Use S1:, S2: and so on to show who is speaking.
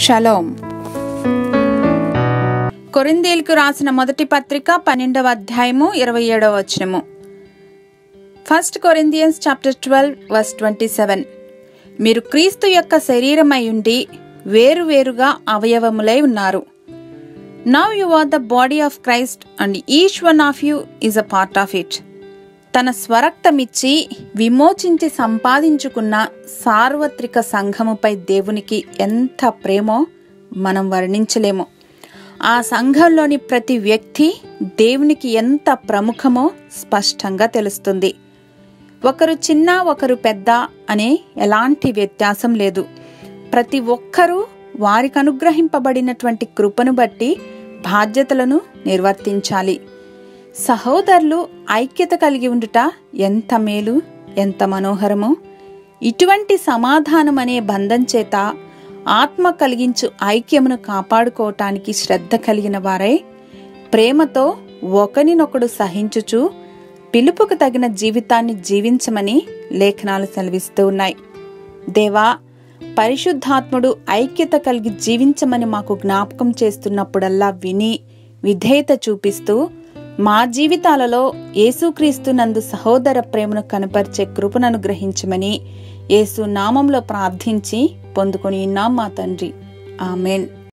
S1: Shalom. కొరింథీయులకు రాసిన మొదటి పత్రిక 12వ అధ్యాయము 27వ వచనము. 1 Corinthians chapter 12 verse 27. మీరు క్రీస్తు యొక్క శరీరమై ఉండి వేరువేరుగా అవయవములై ఉన్నారు. Now you are the body of Christ and each one of you is a part of it. తన స్వరక్తమిచ్చి విమోచించి సంపాదించుకున్న సార్వత్రిక సంఘముపై దేవునికి ఎంత ప్రేమో మనం వర్ణించలేము. ఆ సంఘంలోని ప్రతి వ్యక్తి దేవునికి ఎంత ప్రముఖమో స్పష్టంగా తెలుస్తుంది. ఒకరు చిన్న ఒకరు పెద్ద అనే ఎలాంటి వ్యత్యాసం లేదు. ప్రతి ఒక్కరూ వారికి అనుగ్రహింపబడినటువంటి కృపను బట్టి బాధ్యతలను నిర్వర్తించాలి. సహోదరులు ఐక్యత కలిగి ఉండుట ఎంత మేలు, ఎంత మనోహరమో. ఇటువంటి సమాధానం అనే బంధం చేత ఆత్మ కలిగించు ఐక్యమును కాపాడుకోవటానికి శ్రద్ధ కలిగిన వారై ప్రేమతో ఒకరినొకడు సహించుచు పిలుపుకు తగిన జీవితాన్ని జీవించమని లేఖనాలు సెలవిస్తూ ఉన్నాయి. దేవా, పరిశుద్ధాత్ముడు ఐక్యత కలిగి జీవించమని మాకు జ్ఞాపకం చేస్తున్నప్పుడల్లా విని విధేయత చూపిస్తూ మా జీవితాలలో యేసుక్రీస్తు నందు సహోదర ప్రేమను కనపరిచే కృపను అనుగ్రహించమని యేసు నామంలో ప్రార్థించి పొందుకొని ఉన్నాం మా తండ్రి. ఆమెన్.